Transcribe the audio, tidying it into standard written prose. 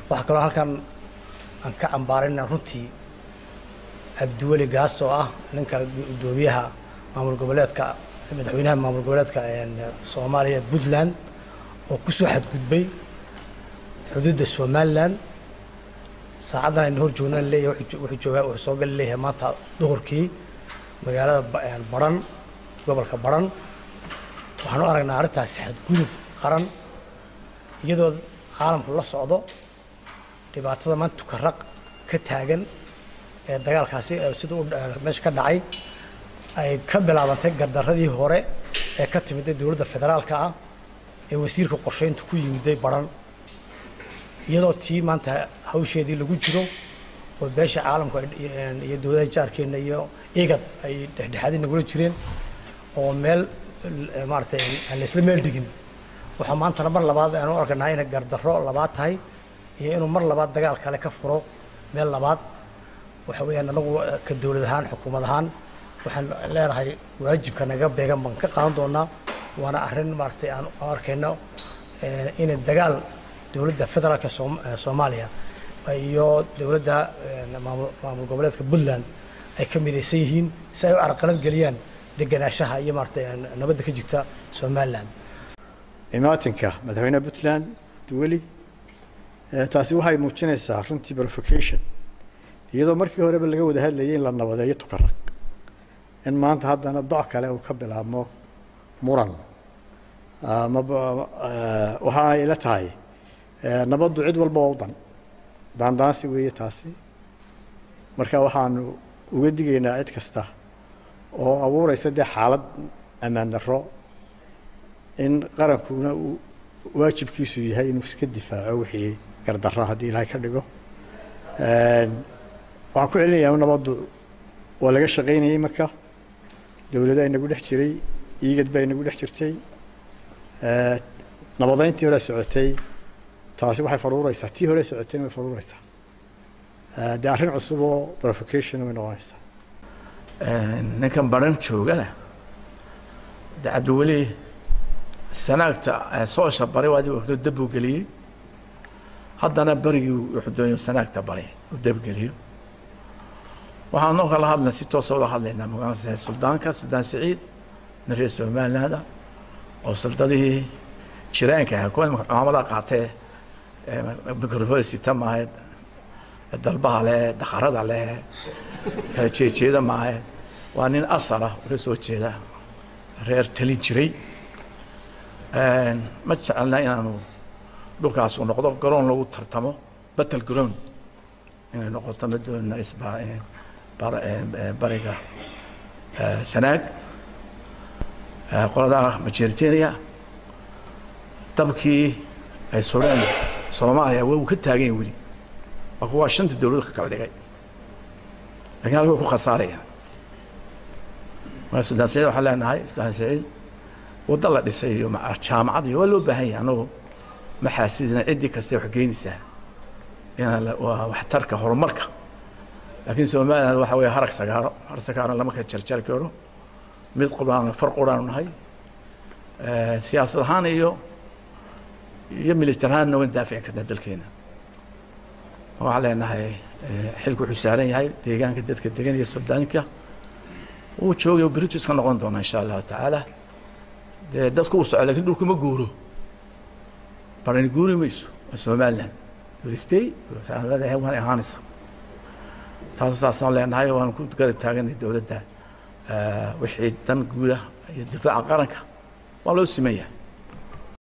waxa kale halkan aan ka cambaarayna runtii Abdiweli Gaas oo ah ninka gudoomiyaha maamul goboleedka madaxweynaha maamul goboleedka Soomaaliya Puntland oo ku soo xadgudbay xuduudda Somaliland saacadan ay hor joognaan leeyahay wuxuu joogaa oo soo gal leeyahay maanta duhurkii magaalada Baran gobolka Baran waxaan aragnaa arintaas xadgudub qaran iyadoo caalamku la socdo dhibaatada maanta ka taagan ee dagaalkaasi sida uu meesha ka dhacay ay ka bilaabantay gardaradii hore ee ka timid dawladda federaalka ah ee wasiirka qorsheynta ku yimid Baran iyadoo tii maanta hawsheedii lagu jiro oo beesha caalamku iyo dawladda jaarkeena iyo igad ay dhexdhexaadin nagula jireen oo meel maartay aan isla meel digin waxa maanta mar labaad aan u arkaynaa in gardaro labaad tahay iyo inuu mar labaad dagaal kale ka furo meel labaad waxa weeyaan anagu ka dawlad ahaan xukuumad ahaan waxaan leedahay waajibka naga beegan ban ka qaadan doonaa waana arrin maartay aan arkayno in dagaal dawladda federaalka Soomaaliya iyo dawladda maamul goboleedka Puntland ay ka midaysan yihiin si ay u carqalad galiyaan deganaanshaha iyo maartay nabadda ka jirta Somaliland imaatinka madaxweynaha Puntland Abdiweli taasi waxay muujinaysaa runtii provocation iyadoo markii horeba laga wada hadlayay in la nabadeeyo Tukaraq in maanta haddana doc kale uu ka bilaabmo muran waxa ay la tahay nabaddu cid walba oo daandaansi weeye taasi marka waxaanu uga digaynaa cid kasta oo abuuraysa xaalad ammaan darro in qarankuna uu waajibkiisu yahay inuu iska difaaco wixii gardarro haddii Ilaahay ka dhigo waxaan ku celinayaa nabaddu waa laga shaqaynayay marka dawladda inagu dhex jiray igad baa inagu dhex jirtay nabadeyntii hore socotay taasi waxay faruuraysaa tii hore socotay way faruuraysaa arrin cusub oo provocation way noqonaysaa ninkan Baran joogana Abdiweli sanaagta soo shabaray waadi uu dab u galiyay haddana barigii wuxuu doonay sanaagta baray uu dab galiyo waxaan noo kala hadlay si toos ah oo hadlaynaa magaalada Suldaanka Suldaan Saciid nariis Somaliland oo saldadii jiraanka kuwa maamulada qaatay mikrofon sitamaad dalbaha leh dhaqarada leh kala jeejeeda maahay waa nin asal ah oo soo jeeda reer talin jiray ma jecelna inaanu dhulkaas u noqdo garoon lagu tartamo battle ground inay noqoto madoona isbaa bariga sanaag qolada majeerteeniya dabkii ay Soomaaliya Soomaaliya way ka taageen wali waa kuwa shanta dawlad ka kala dhigay laakiin halka ku khasaaraya waa Suudaan Saciid waxa leenahay Suudaan Saciid wada la dhisay iyo jaamacad iyo loo baahan yahay anoo maxaasisna cidi kasta wax geynaysa in wax tarka horumarka laakiin Soomaaliya waxa way harag sagaaro lama ka jarjar karo mid qodaan farq qodaan nahay siyaasad ahaan iyo military ahaan daafic ka dalkeena waxa leenahay xilku xusaaran yahay deegaanka dadka degan iyo Suudaanka uu joogo British ka noqon doona insha Allah taala dadku u socdo laakiin dhulku ma guuro baran guuri mayso Somaliland welistay waxaan heewan ahaanaysa taasaasan leenahay waan ku garab taaganay dawladda wixii dan guud ah iyo difaaca qaranka waa loo simeeyaa